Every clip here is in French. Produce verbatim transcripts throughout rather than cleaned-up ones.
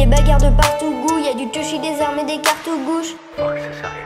des bagarres de partout goût, y'a du touchy, des armes et des cartouches. Oh, que ça s'arrête.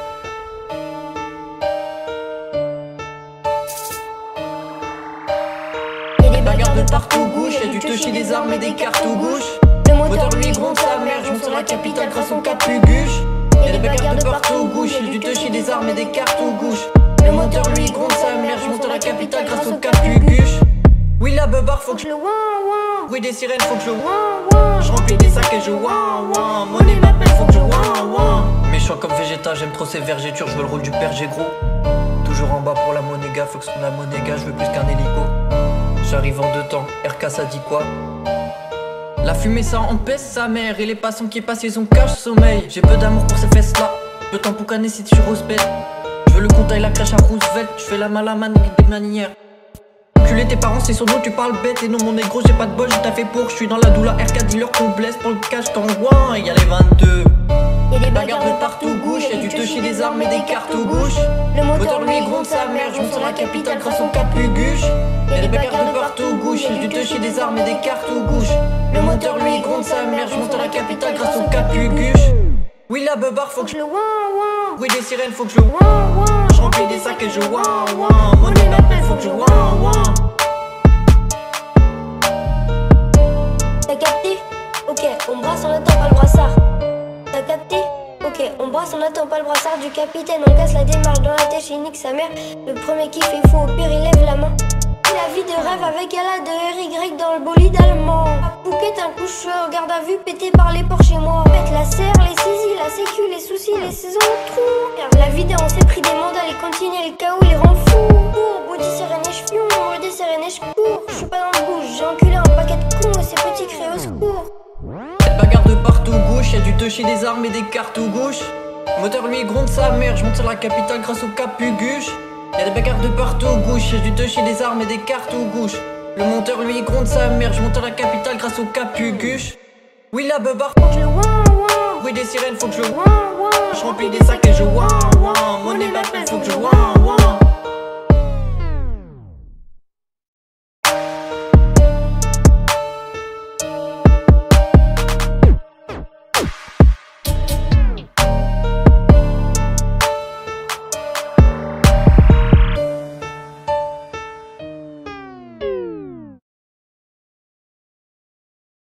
Y'a des bagarres de partout gauche, y'a du touchy, des armes et des cartouches. Le moteur lui gronde sa mère, je monte sur la capitale grâce au capuguche. Y'a des bagarres de partout gauche, y'a du touchy, des armes et des cartouches. Le moteur lui gronde sa mère, je monte sur la capitale grâce au capuguche. Oui la beubare faut que je le ouin ouin. Bruit des sirènes faut que je le ouin ouin. Je remplis des sacs et je ouin ouin. Monnaie m'appelle faut que je ouin ouin. Méchant comme Végéta, j'aime trop ces vergetures, je veux le rôle du père j'ai gros. Toujours en bas pour la monéga, faut que ce soit la monéga, je veux plus qu'un hélico. J'arrive en deux temps, R K ça dit quoi? La fumée ça empêche sa mère et les passants qui passent ils ont cache sommeil. J'ai peu d'amour pour ces fesses là, peu temps pour canner si tu respectes. Je veux le compte avec la crèche à Roosevelt, je fais la malamane avec des manières. Enculé tes parents c'est sur nous tu parles bête et non mon négro j'ai pas de bol, j'ai taffé pour, je suis dans la doula R K dealer qu'on blesse pour le cash t'en ouin et y'a les vingt-deux. Y'a des bagarres de partout gauche, y'a du touchy, des armes et des cartouches. Le moteur lui gronde sa mère, je monte sur la capitale grâce au capuguche. Y'a des bagarres de partout gauche, y'a du touchy, des armes et des cartouches. Le moteur lui gronde sa mère, je monte sur la capitale grâce au capuguche. Oui la beubare faut que je le ouin ouin. Bruit des sirènes faut que je le ouin ouin. Je remplis des sacs et je ouin ouin. Monnaie m'appelle faut que je ouin ouin. T'as capté? Ok, on brasse, on attend pas le brassard. T'as capté? Ok, on brasse, on attend pas le brassard du capitaine. On casse la démarche dans la tête, il nique sa mère. Le premier kiff est fou, au pire il lève la main. La vie de rêve avec L A de R Y dans le bolide allemand. Pouquet un coucheur, garde à vue pété par les porcs chez moi. Pète la serre, les saisies, la sécu, les soucis, les saisons de trous. La vie on s'est pris des mandats, les continue le chaos, les rend fous. Pour body sirène et j'fion, moi des sirènes et j'cours. J'suis pas dans le bouge, j'ai enculé un paquet de cons et ces petits créés au secours. Y'a de bagarres de partout gauche, y'a du touchy, des armes et des cartouches. Moteur lui gronde sa mère, je monte sur la capitale grâce au capuguche. Y'a des bagarres de partout gauche, y'a du touchy, des armes et des cartouches. Le monteur lui gronde sa mère, je monte à la capitale grâce au capuguche. Oui la beubare faut que je le ouin ouin. Bruit des sirènes faut que je le ouin ouin. Je remplis des sacs et je ouin ouin. Monnaie m'appelle faut que je ouin ouin.